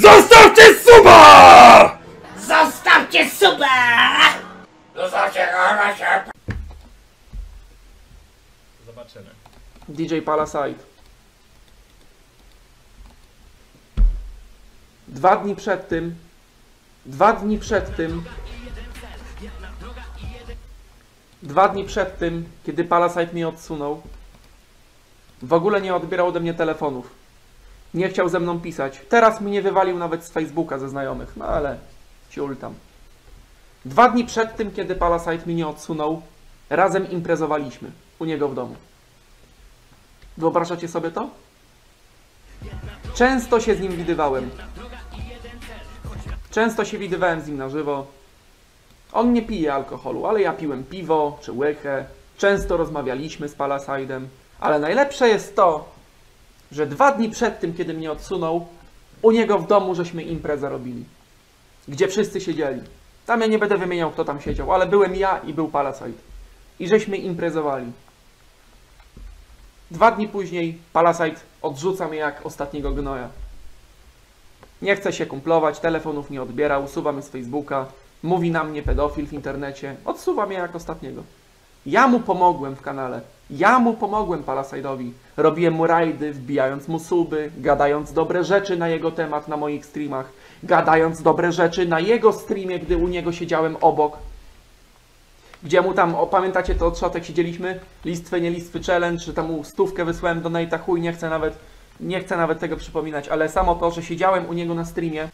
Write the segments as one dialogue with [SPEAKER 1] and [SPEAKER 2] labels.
[SPEAKER 1] Zostawcie suba!
[SPEAKER 2] Zostawcie suba!
[SPEAKER 3] Zobaczymy.
[SPEAKER 1] DJ Palasite. 2 dni przed tym, kiedy Palasite mnie odsunął, w ogóle nie odbierał ode mnie telefonów. Nie chciał ze mną pisać. Teraz mnie wywalił nawet z Facebooka ze znajomych. No ale ciul tam. 2 dni przed tym, kiedy Palasite mnie odsunął, razem imprezowaliśmy u niego w domu. Wyobrażacie sobie to? Często się z nim widywałem. Często się widywałem z nim na żywo. On nie pije alkoholu, ale ja piłem piwo czy łychę. Często rozmawialiśmy z Palaside'em. Ale najlepsze jest to, że 2 dni przed tym, kiedy mnie odsunął, u niego w domu żeśmy imprezę robili. Gdzie wszyscy siedzieli. Tam ja nie będę wymieniał, kto tam siedział, ale byłem ja i był Palasite. I żeśmy imprezowali. 2 dni później Palasite odrzuca mnie jak ostatniego gnoja. Nie chce się kumplować, telefonów nie odbiera, usuwa mnie z Facebooka, mówi na mnie pedofil w internecie, odsuwa mnie jak ostatniego. Ja mu pomogłem w kanale, ja mu pomogłem Palaside'owi. Robiłem mu rajdy, wbijając mu suby, gadając dobre rzeczy na jego temat na moich streamach, gadając dobre rzeczy na jego streamie, gdy u niego siedziałem obok. Gdzie mu tam, pamiętacie to od szotek siedzieliśmy? Listwy, nie listwy challenge, że tam mu 100 wysłałem do Nate'a, chuj, nie chcę nawet tego przypominać, ale samo to, że siedziałem u niego na streamie,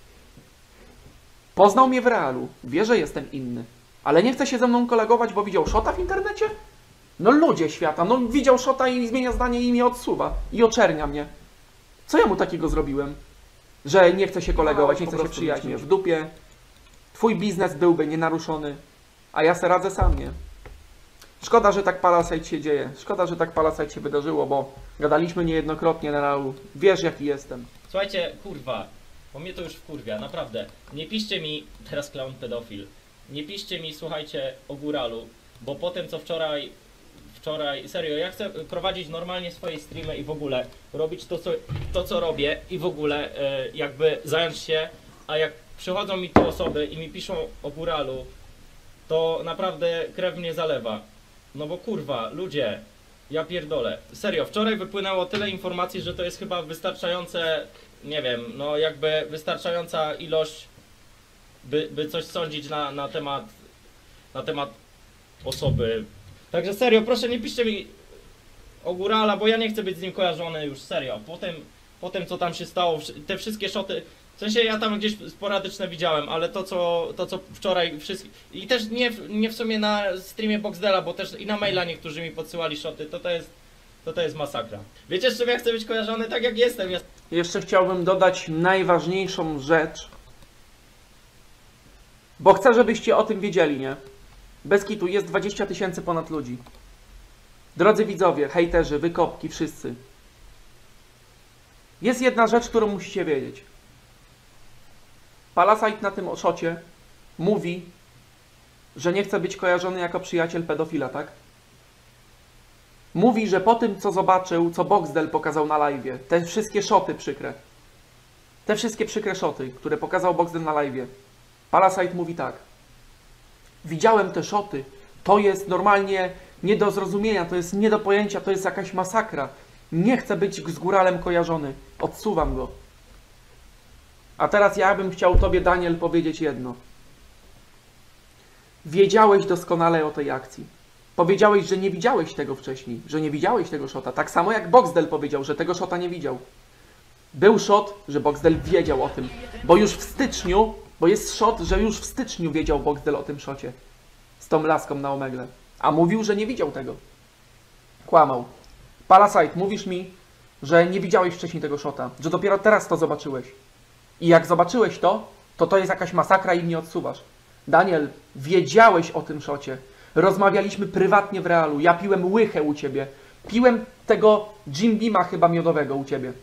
[SPEAKER 1] poznał mnie w realu, wie, że jestem inny, ale nie chce się ze mną kolegować, bo widział szota w internecie? No ludzie świata, no widział szota i zmienia zdanie i mnie odsuwa i oczernia mnie. Co ja mu takiego zrobiłem? Że nie chce się kolegować, nie chce się przyjaźnić, w dupie. Twój biznes byłby nienaruszony, a ja se radzę sam, nie? Szkoda, że tak Palasite się dzieje. Szkoda, że tak Palasite się wydarzyło, bo gadaliśmy niejednokrotnie na realu. Wiesz, jaki jestem.
[SPEAKER 3] Słuchajcie, kurwa, bo mnie to już wkurwia, naprawdę. Nie piszcie mi, teraz clown pedofil, nie piszcie mi, słuchajcie, o góralu, bo po tym, co wczoraj, serio, ja chcę prowadzić normalnie swoje streamy i w ogóle robić to co robię i w ogóle jakby zająć się, a jak przychodzą mi tu osoby i mi piszą o góralu, to naprawdę krew mnie zalewa. No bo kurwa, ludzie, ja pierdolę. Serio, wczoraj wypłynęło tyle informacji, że to jest chyba wystarczające, nie wiem, no jakby wystarczająca ilość, by coś sądzić na temat osoby. Także serio, proszę nie piszcie mi o górala, bo ja nie chcę być z nim kojarzony już, serio. Po tym co tam się stało, te wszystkie szoty, w sensie ja tam gdzieś sporadyczne widziałem, ale to co wczoraj i też nie w sumie na streamie Boxdela, bo też i na maila niektórzy mi podsyłali szoty, to jest masakra. Wiecie, z czym ja chcę być kojarzony? Tak jak jestem.
[SPEAKER 1] Jeszcze chciałbym dodać najważniejszą rzecz, bo chcę, żebyście o tym wiedzieli, nie? Bez kitu, jest 20 000 ponad ludzi. Drodzy widzowie, hejterzy, wykopki, wszyscy. Jest jedna rzecz, którą musicie wiedzieć. Palasite na tym szocie mówi, że nie chce być kojarzony jako przyjaciel pedofila, tak? Mówi, że po tym, co zobaczył, co Boxdel pokazał na live'ie, te wszystkie szoty przykre, te wszystkie przykre szoty, które pokazał Boxdel na live'ie, Palasite mówi tak. Widziałem te szoty, to jest normalnie nie do zrozumienia, to jest nie do pojęcia, to jest jakaś masakra. Nie chcę być z góralem kojarzony, odsuwam go. A teraz ja bym chciał Tobie, Daniel, powiedzieć jedno. Wiedziałeś doskonale o tej akcji. Powiedziałeś, że nie widziałeś tego wcześniej, że nie widziałeś tego szota. Tak samo jak Boxdel powiedział, że tego szota nie widział. Był szot, że Boxdel wiedział o tym, bo już w styczniu, bo jest szot, że już w styczniu wiedział Boxdel o tym szocie. Z tą laską na Omegle. A mówił, że nie widział tego. Kłamał. Palasite, mówisz mi, że nie widziałeś wcześniej tego szota, że dopiero teraz to zobaczyłeś. I jak zobaczyłeś to jest jakaś masakra i mnie odsuwasz. Daniel, wiedziałeś o tym szocie. Rozmawialiśmy prywatnie w realu. Ja piłem łychę u Ciebie. Piłem tego Jim Beama chyba miodowego u Ciebie.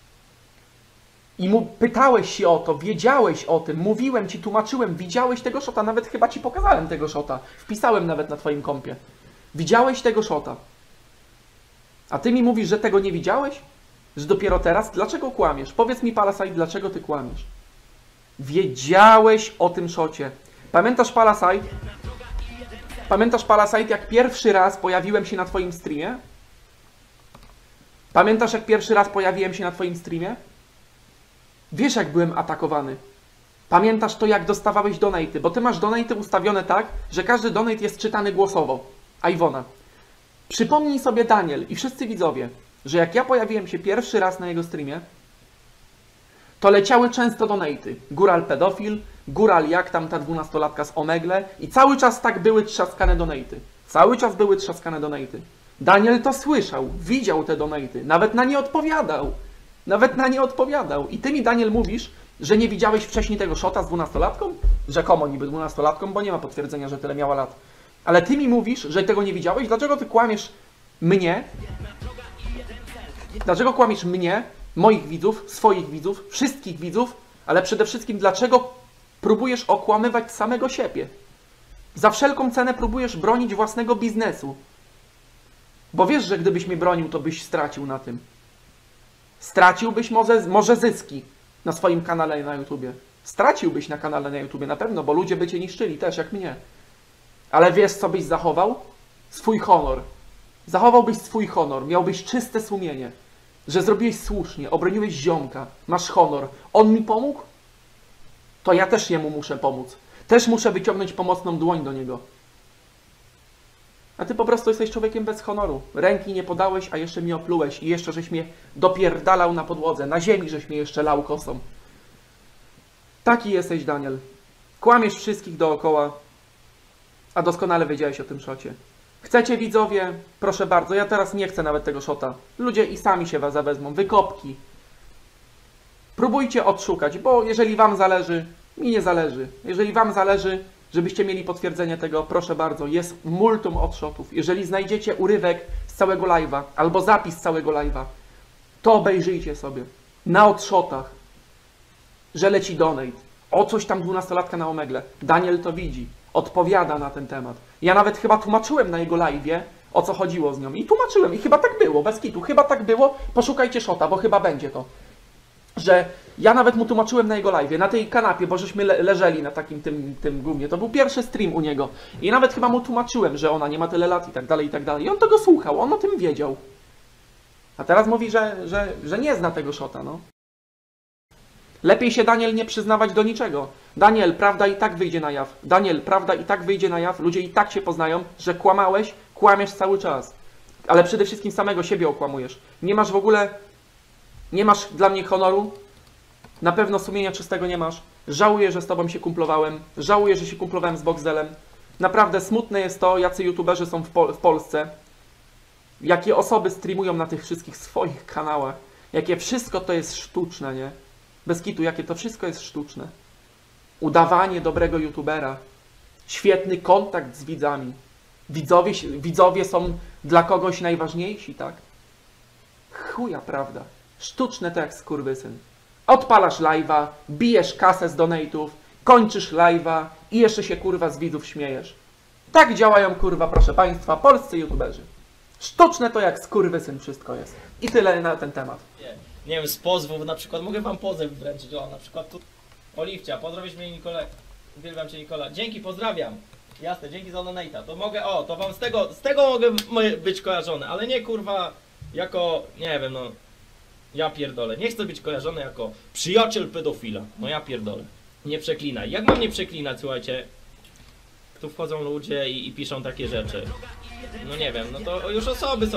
[SPEAKER 1] I pytałeś się o to, wiedziałeś o tym, mówiłem Ci, tłumaczyłem, widziałeś tego szota, nawet chyba Ci pokazałem tego szota. Wpisałem nawet na Twoim kompie. Widziałeś tego szota. A Ty mi mówisz, że tego nie widziałeś? Że dopiero teraz? Dlaczego kłamiesz? Powiedz mi, Palasite, dlaczego ty kłamiesz? Wiedziałeś o tym szocie. Pamiętasz, Palasite? Pamiętasz, Palasite, jak pierwszy raz pojawiłem się na twoim streamie? Pamiętasz, jak pierwszy raz pojawiłem się na twoim streamie? Wiesz, jak byłem atakowany. Pamiętasz to, jak dostawałeś donaty, bo ty masz donaty ustawione tak, że każdy donate jest czytany głosowo. Iwona. Przypomnij sobie, Daniel i wszyscy widzowie, że jak ja pojawiłem się pierwszy raz na jego streamie, to leciały często donaty. Góral pedofil, góral jak tam ta 12-latka z Omegle i cały czas tak były trzaskane donaty. Cały czas były trzaskane donaty. Daniel to słyszał, widział te donaty, nawet na nie odpowiadał. Nawet na nie odpowiadał. I ty mi, Daniel, mówisz, że nie widziałeś wcześniej tego szota z 12-latką? Rzekomo niby 12-latką, bo nie ma potwierdzenia, że tyle miała lat. Ale ty mi mówisz, że tego nie widziałeś? Dlaczego ty kłamiesz mnie? Dlaczego kłamiesz mnie, moich widzów, swoich widzów, wszystkich widzów? Ale przede wszystkim, dlaczego próbujesz okłamywać samego siebie? Za wszelką cenę próbujesz bronić własnego biznesu. Bo wiesz, że gdybyś mnie bronił, to byś stracił na tym. Straciłbyś może zyski na swoim kanale na YouTubie. Straciłbyś na kanale na YouTubie na pewno, bo ludzie by cię niszczyli też, jak mnie. Ale wiesz, co byś zachował? Swój honor. Zachowałbyś swój honor, miałbyś czyste sumienie, że zrobiłeś słusznie, obroniłeś ziomka, masz honor. On mi pomógł? To ja też jemu muszę pomóc. Też muszę wyciągnąć pomocną dłoń do niego. A ty po prostu jesteś człowiekiem bez honoru. Ręki nie podałeś, a jeszcze mnie oplułeś i jeszcze żeś mnie dopierdalał na podłodze. Na ziemi żeś mnie jeszcze lał kosą. Taki jesteś, Daniel. Kłamiesz wszystkich dookoła, a doskonale wiedziałeś o tym szocie. Chcecie, widzowie? Proszę bardzo, ja teraz nie chcę nawet tego szota. Ludzie i sami się was zawezmą. Wykopki. Próbujcie odszukać, bo jeżeli wam zależy, mi nie zależy. Jeżeli wam zależy, żebyście mieli potwierdzenie tego, proszę bardzo, jest multum odszotów. Jeżeli znajdziecie urywek z całego live'a, albo zapis z całego live'a, to obejrzyjcie sobie na odszotach, że leci donate. O coś tam 12-latka na Omegle. Daniel to widzi. Odpowiada na ten temat. Ja nawet chyba tłumaczyłem na jego live'ie, o co chodziło z nią. I tłumaczyłem. I chyba tak było, bez kitu. Chyba tak było. Poszukajcie szota, bo chyba będzie to. Że ja nawet mu tłumaczyłem na jego live'ie, na tej kanapie, bo żeśmy leżeli na takim tym gumie. To był pierwszy stream u niego. I nawet chyba mu tłumaczyłem, że ona nie ma tyle lat i tak dalej, i tak dalej. I on tego słuchał, on o tym wiedział. A teraz mówi, że nie zna tego szota, no. Lepiej się, Daniel, nie przyznawać do niczego. Daniel, prawda i tak wyjdzie na jaw. Daniel, prawda i tak wyjdzie na jaw. Ludzie i tak się poznają, że kłamałeś, kłamiesz cały czas. Ale przede wszystkim samego siebie okłamujesz. Nie masz w ogóle... Nie masz dla mnie honoru. Na pewno sumienia czystego nie masz. Żałuję, że z tobą się kumplowałem. Żałuję, że się kumplowałem z Boxdelem. Naprawdę smutne jest to, jacy youtuberzy są w Polsce. Jakie osoby streamują na tych wszystkich swoich kanałach. Jakie wszystko to jest sztuczne, nie? Bez kitu, jakie to wszystko jest sztuczne. Udawanie dobrego youtubera. Świetny kontakt z widzami. Widzowie są dla kogoś najważniejsi, tak? Chuja, prawda. Sztuczne to jak skurwysyn. Odpalasz live'a, bijesz kasę z donate'ów, kończysz live'a i jeszcze się kurwa z widzów śmiejesz. Tak działają kurwa, proszę państwa, polscy youtuberzy. Sztuczne to jak skurwysyn wszystko jest. I tyle na ten temat.
[SPEAKER 3] Nie wiem, z pozwów na przykład, mogę wam pozew wręczyć, o na przykład tu Oliwcia, pozdrowisz mnie Nikole, uwielbiam cię Nikola, dzięki, pozdrawiam, jasne, dzięki za donate'a, to mogę, o, to wam z tego mogę być kojarzony, ale nie kurwa, jako, nie wiem, no, ja pierdolę, nie chcę być kojarzony jako przyjaciel pedofila, no ja pierdolę, nie przeklinaj, jak mam nie przeklinać, słuchajcie, tu wchodzą ludzie i piszą takie rzeczy, no nie wiem, no to już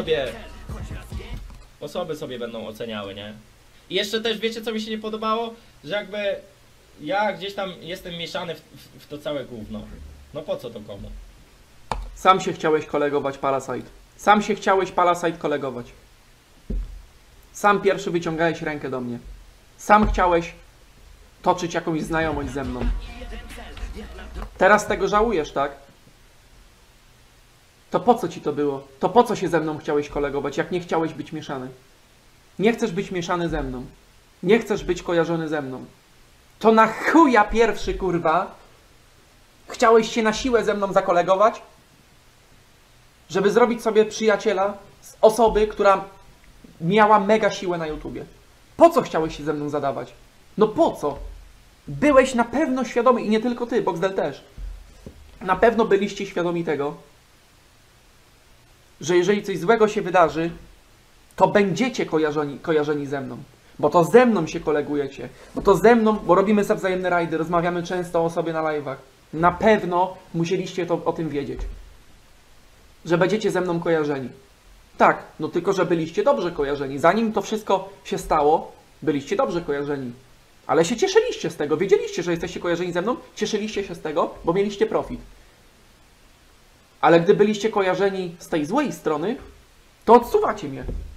[SPEAKER 3] osoby sobie będą oceniały, nie? I jeszcze też wiecie, co mi się nie podobało? Że jakby ja gdzieś tam jestem mieszany w to całe gówno. No po co to komu?
[SPEAKER 1] Sam się chciałeś kolegować, Palasite. Sam się chciałeś, Palasite, kolegować. Sam pierwszy wyciągałeś rękę do mnie. Sam chciałeś toczyć jakąś znajomość ze mną. Teraz tego żałujesz, tak? To po co ci to było? To po co się ze mną chciałeś kolegować, jak nie chciałeś być mieszany? Nie chcesz być mieszany ze mną. Nie chcesz być kojarzony ze mną. To na chuja pierwszy, kurwa, chciałeś się na siłę ze mną zakolegować? Żeby zrobić sobie przyjaciela z osoby, która miała mega siłę na YouTubie. Po co chciałeś się ze mną zadawać? No po co? Byłeś na pewno świadomy, i nie tylko ty, Boxdel też. Na pewno byliście świadomi tego, że jeżeli coś złego się wydarzy, to będziecie kojarzeni ze mną. Bo to ze mną się kolegujecie. Bo to ze mną, bo robimy sobie wzajemne rajdy, rozmawiamy często o sobie na live'ach. Na pewno musieliście o tym wiedzieć. Że będziecie ze mną kojarzeni. Tak, no tylko, że byliście dobrze kojarzeni. Zanim to wszystko się stało, byliście dobrze kojarzeni. Ale się cieszyliście z tego. Wiedzieliście, że jesteście kojarzeni ze mną, cieszyliście się z tego, bo mieliście profit. Ale gdy byliście kojarzeni z tej złej strony, to odsuwacie mnie.